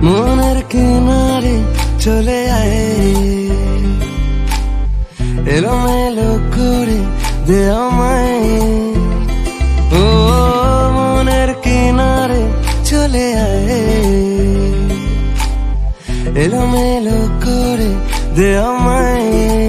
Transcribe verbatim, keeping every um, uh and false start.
মনের কিনারে চলে আয়, এলোমেলো করে দে আমায়। ও মনের কিনারে চলে আয়, এলোমেলো করে দে আমায়।